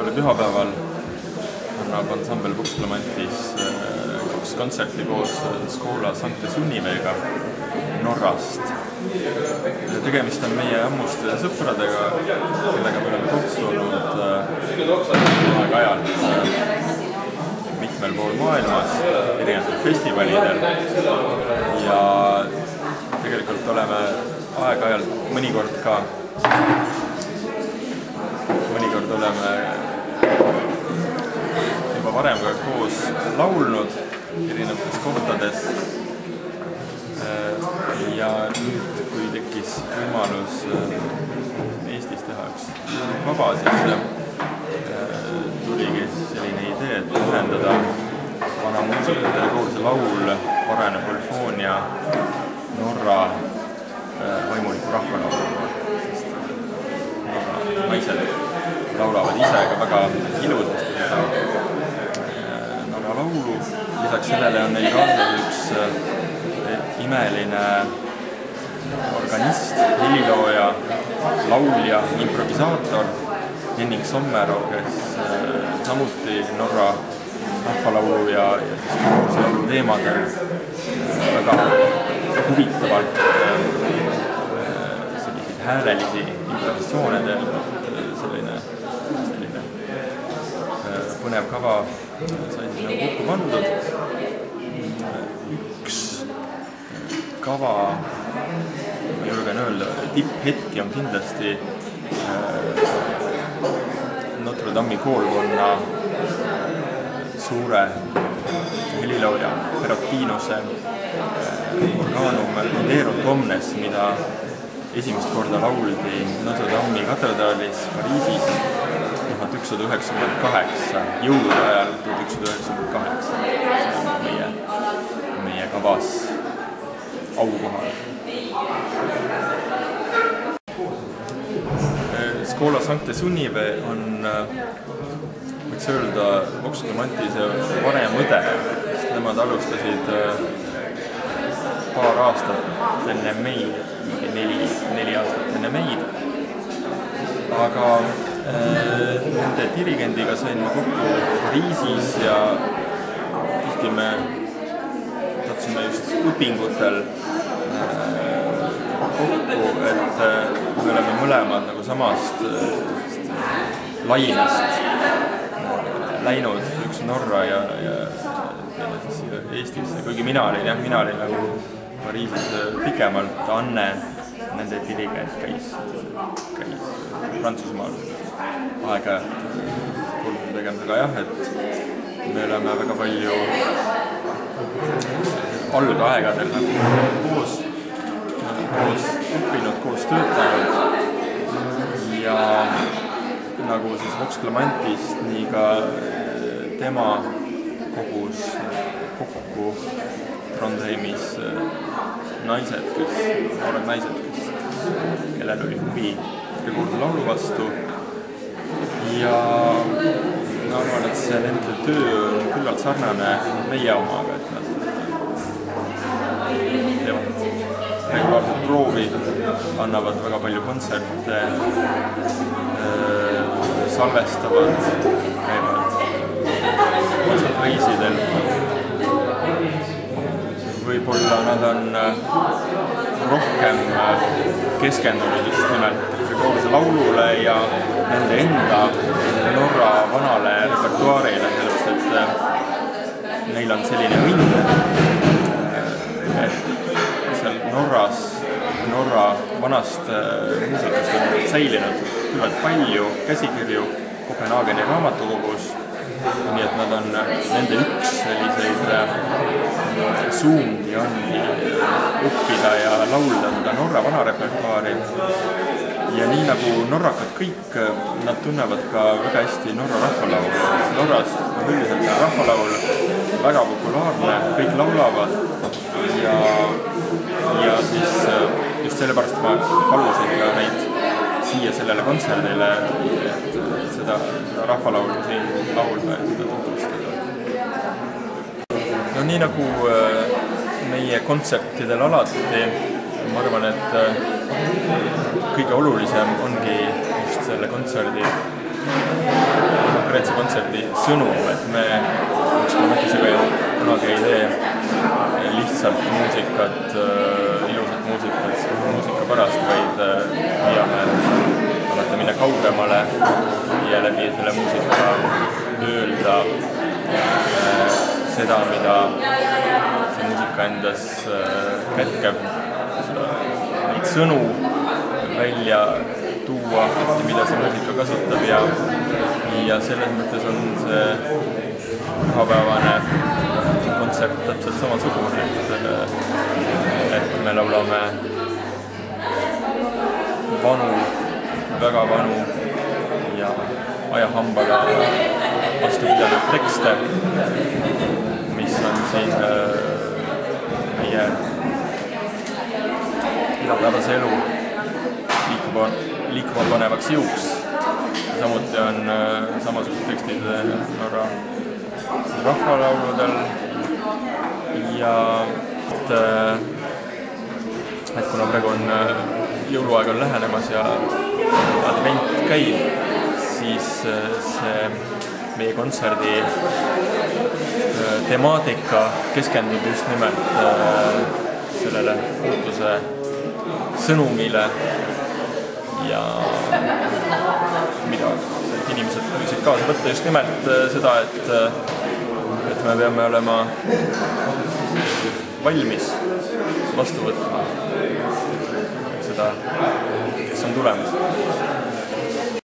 järgmisel pühapäeval annab ansambel Vox Clamantis 2 kontserti koos Schola Sancte Sunniveega Norrast. Tegemist on meie ammuste sõpradega, kellega me oleme kohtunud aeg-ajalt mitmel pool maailmas, erinevatel festivalidel ja tegelikult oleme aeg-ajalt mõnikord oleme juba varem ka koos laulnud erinevates kohtades ja nüüd, kui tekkis võimalus Eestis teha üks vaba, siis tuligi selline idee, et ühendada vana muusikategoorse laul, varane polüfoonia Norra vaimuliku rahvalauluga, sest Norra naised laulavad ise ka väga ilusasti seda Norra laulu. Lisaks sellele on neil kaasas üks imeline organist, helilooja, laulja, improvisaator Henning Sommero, kes samuti Norra rahvalaulu ja laulu teemadel väga huvitavalt selliseid häälelisi improvisatsioone teevad. Selline põnev kava sai nagu kokku pandud. Üks kava, ma julgen öelda, tipphetki on kindlasti Notre Dame'i koolkonna suure helilooja Perotinuse Organum Liderunt Omnes, mida esimest korda lauldi Notre Dame'i katedraalis Pariisis 1198, jõulude ajal 1198. See on meie kavas aukohal. Schola Sancte Sunnive on, võiks öelda, Vox Clamantis vanem õde, sest nemad alustasid paar aastat enne meid, 4 aastat enne meid. Aga nende dirigendiga sain ma kokku Pariisis ja tihti me tahtsime just õpingutel kokku, et me oleme mõlemad nagu samast lainest läinud, üks Norra ja Eestis, kuigi mina olin nagu Pariisis pikemalt. Anne, nende dirigent, käis Prantsusmaal aeg-ajalt kuulda tegemisega. Jah, et me oleme väga palju algaegadel koos õppinud, koos töötanud ja nagu siis Vox Clamantist, nii ka tema kogus kokku Trondheimis noored naised, kellel oli huvi Gregoruse laulu vastu ja ma arvan, et see nende töö on küllalt sarnane meie omaga, et nad teevad regulaarset proovi, annavad väga palju kontserte, salvestavad, käivad reisidel. Võib-olla nad on rohkem keskendunud just nimelt Gregoruse laulule ja nende enda Norra vanale repertuaarile, sellepärast et neil on selline õnn, et seal Norra vanast muusikast on säilinud küllalt palju käsikirju Kopenhaageni raamatukogus, nii et nad on nende üks selliseid suundi ongi õppida ja laulda seda Norra vana repertuaari. Ja nii nagu norrakad kõik, nad tunnevad ka väga hästi Norra rahvalaulu. Norras üldiselt on rahvalaul väga populaarne, kõik laulavad ja siis just sellepärast ma palusin ka neid siia sellele kontserdile, et seda rahvalaulu siin laulda ja seda tutvustada. No nii nagu meie kontsertidel alati, ma arvan, et kõige olulisem ongi just selle kontserdi konkreetse kontserdi sõnum, et me mõtlesin kunagi ei tee lihtsalt muusikat, ilusat muusikat muusika pärast, vaid püüame alati minna kaugemale ja läbi selle muusika öelda seda, mida see muusika endas kätkeb, neid sõnu välja tuua, mida see muusika kasutab ja selles mõttes on see pühapäevane kontsert täpselt samasugune, et me laulame väga vanu ja ajahambaga vastu pidanud tekste, mis on siin meie igapäevase elu liikuma panevaks jõuks. Samuti on samasugused tekstid Norra rahvalauludel ja et kuna praegu on jõuluaeg on lähenemas ja advent käib, siis see meie kontserdi temaatika keskendub just nimelt sellele muutuse sõnumile ja mida inimesed võisid kaasa võtta just nimelt seda, et me peame olema valmis vastu võtma seda, kes on tulemas.